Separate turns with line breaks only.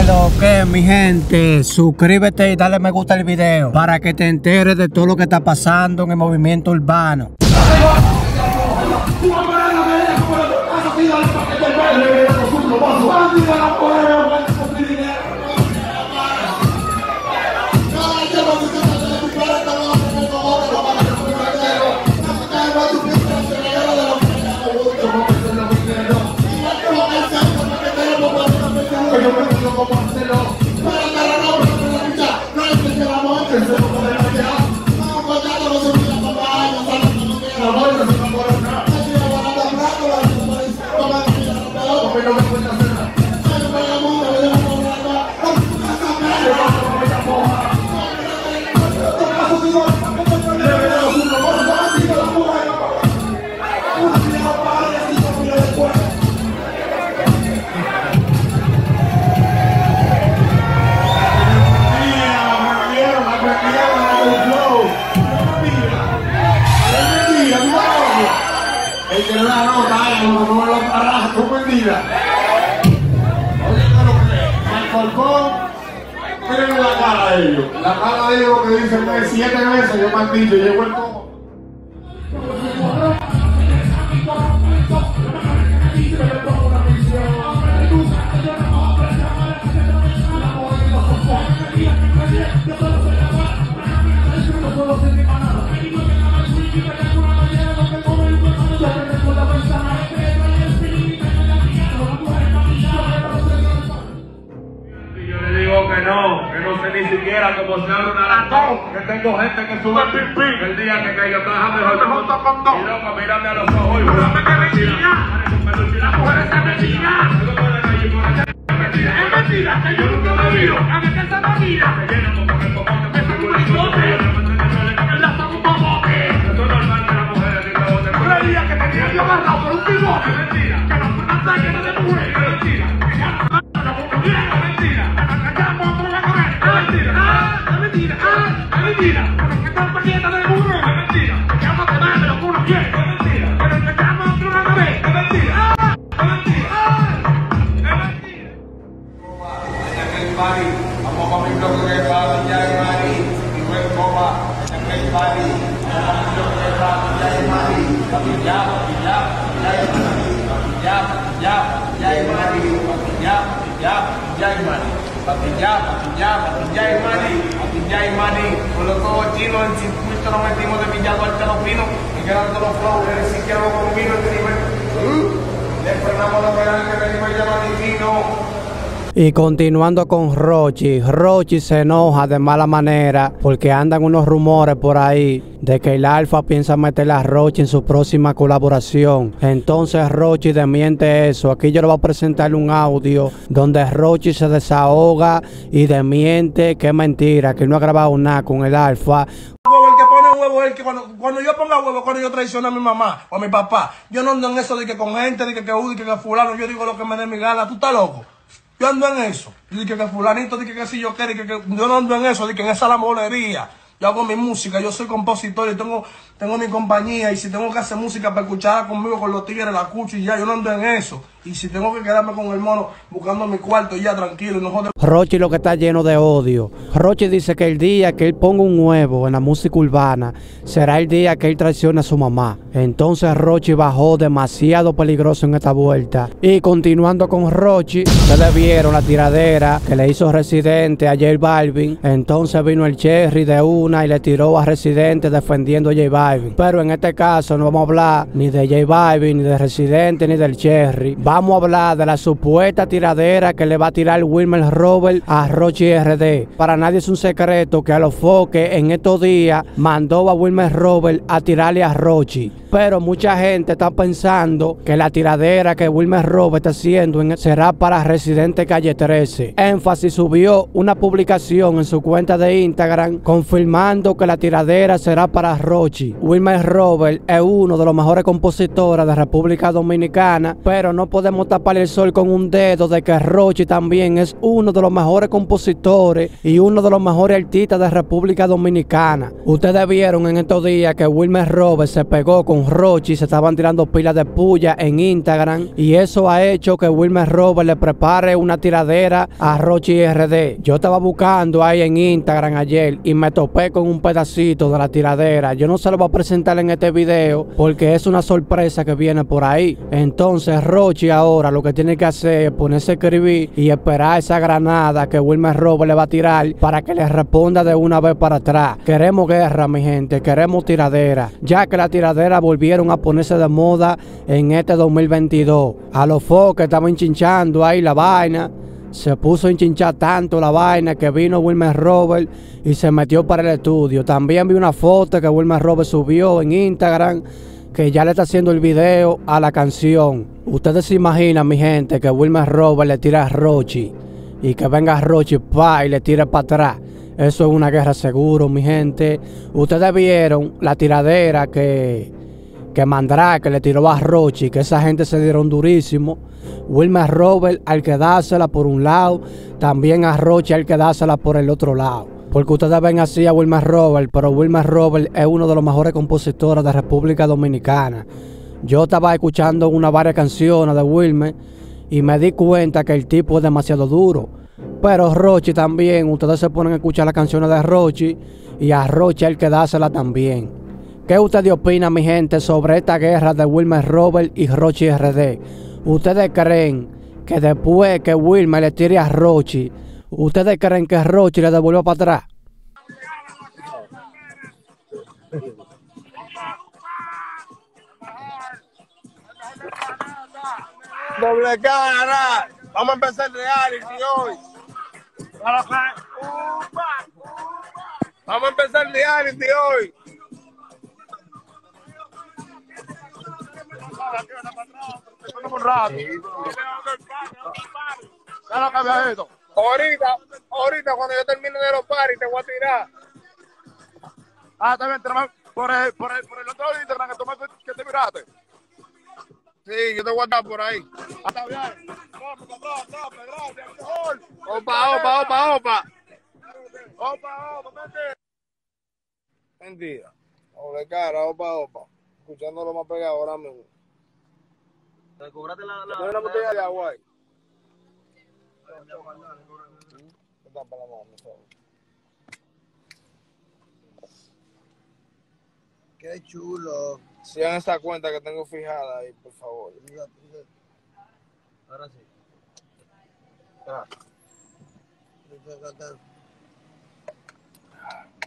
Lo que mi gente, suscríbete y dale me gusta al video para que te enteres de todo lo que está pasando en el movimiento urbano.
El que no la nota, no lo arrastra, tú mentira. Oye, lo que al colcón, miren la cara de ellos. La cara de ellos que dicen 7 veces, yo maldito, llevo el cojo.
Que no sé ni siquiera cómo se abre una latón. Que tengo gente que sube pipí. El día que caiga trabaja mejor te monto con todo. Y loco, mírame a los ojos y júrame que mentira. La mujer es mentira. Es mentira que yo nunca me viro. A mi casa no mira. Se llena como el popote. Me saco un bigote. La saco un popote. Eso es normal que las mujeres ni te boten. Un día que tenía yo agarrado por un bigote. Es mentira. Que la puerta está llena de mujeres. Es mentira. Mentira, que están paquetas de burro, es mentira, que vamos a quemar de lo que uno quiere, es mentira, pero que estamos a una vez, es mentira, es mentira, es mentira. En aquel party, vamos a mi bloque de party, ya hay party, y buen copa, en aquel party, vamos a mi bloque de party, ya hay party, papi ya hay party, ya hay party, ya hay party. Ya hay maní, con los ojos chinos en circuito nos metimos de Villa Duarte a Los Pinos y quedando los flows, ni siquiera lo convino este nivel. Le frenamos los pedales que venimos ya manifino.
Y continuando con Rochi, Rochi se enoja de mala manera porque andan unos rumores por ahí de que el Alfa piensa meter a Rochi en su próxima colaboración. Entonces Rochi desmiente eso. Aquí yo le voy a presentar un audio donde Rochi se desahoga y desmiente que es mentira, que no ha grabado nada con el Alfa.
El que pone huevo es el que cuando yo ponga huevo, cuando yo traiciono a mi mamá o a mi papá, yo no ando en eso de que con gente, de que fulano, yo digo lo que me dé mi gana. ¿Tú estás loco? Yo ando en eso. Dije que fulanito, dije que si yo quiero, que yo no ando en eso, dije que en esa lambonería. Yo hago mi música, yo soy compositor y tengo mi compañía. Y si tengo que hacer música para escucharla conmigo, con los tigres, la escucho y ya. Yo no ando en eso. Y si tengo que quedarme con el mono buscando mi cuarto y ya tranquilo y no joder.
Rochi lo que está lleno de odio. Rochi dice que el día que él ponga un huevo en la música urbana será el día que él traicione a su mamá. Entonces Rochi bajó demasiado peligroso en esta vuelta. Y continuando con Rochi, ustedes vieron la tiradera que le hizo Residente a J Balvin. Entonces vino el Cherry de una y le tiró a Residente defendiendo a J Balvin. Pero en este caso no vamos a hablar ni de J Balvin, ni de Residente, ni del Cherry. Vamos a hablar de la supuesta tiradera que le va a tirar Wilmer Robert a Rochi RD. Para nadie es un secreto que a los foques en estos días mandó a Wilmer Robert a tirarle a Rochi. Pero mucha gente está pensando que la tiradera que Wilmer Robert está haciendo será para Residente Calle 13. Énfasis subió una publicación en su cuenta de Instagram confirmando que la tiradera será para Rochi. Wilmer Robert es uno de los mejores compositores de República Dominicana, pero no podemos podemos tapar el sol con un dedo de que Rochi también es uno de los mejores compositores y uno de los mejores artistas de República Dominicana. Ustedes vieron en estos días que Wilmer Roberts se pegó con Rochi, se estaban tirando pilas de puya en Instagram y eso ha hecho que Wilmer Roberts le prepare una tiradera a Rochi RD. Yo estaba buscando ahí en Instagram ayer y me topé con un pedacito de la tiradera. Yo no se lo voy a presentar en este video porque es una sorpresa que viene por ahí. Entonces Rochi ahora lo que tiene que hacer es ponerse a escribir y esperar esa granada que Wilmer Roberts le va a tirar para que le responda de una vez para atrás. Queremos guerra, mi gente, queremos tiradera, ya que la tiradera volvieron a ponerse de moda en este 2022. A los foques estaban enchinchando ahí la vaina. Se puso a enchinchar tanto la vaina que vino Wilmer Roberts y se metió para el estudio. También vi una foto que Wilmer Roberts subió en Instagram que ya le está haciendo el video a la canción. Ustedes se imaginan, mi gente, que Wilmer Roberts le tira a Rochi y que venga Rochi y le tire para atrás. Eso es una guerra seguro, mi gente. Ustedes vieron la tiradera que Mandrake le tiró a Rochi, que esa gente se dieron durísimo. Wilmer Roberts al que dársela por un lado, también a Rochi al que dársela por el otro lado. Porque ustedes ven así a Wilmer Roberts, pero Wilmer Roberts es uno de los mejores compositores de República Dominicana. Yo estaba escuchando varias canciones de Wilmer y me di cuenta que el tipo es demasiado duro. Pero Rochi también, ustedes se ponen a escuchar las canciones de Rochi y a Rochi hay que dársela también. ¿Qué ustedes opinan, mi gente, sobre esta guerra de Wilmer Roberts y Rochi RD? ¿Ustedes creen que después que Wilmer le tire a Rochi, ustedes creen que Rochi le devuelva para atrás?
Doble cara. Vamos a empezar el reality hoy. Vamos a empezar el reality hoy. Ahorita cuando yo termine de los paris te voy a tirar. Ah, también por el otro Instagram que te miraste. Sí, yo te voy a dar por ahí. Hasta bien. Gracias. Opa. Mentira. Doble cara, opa. Escuchándolo más pegado ahora mismo. ¿Te cobraste la una botella de agua ahí? Qué chulo. Sigan esa cuenta que tengo fijada ahí, por favor. Ahora sí. Gracias.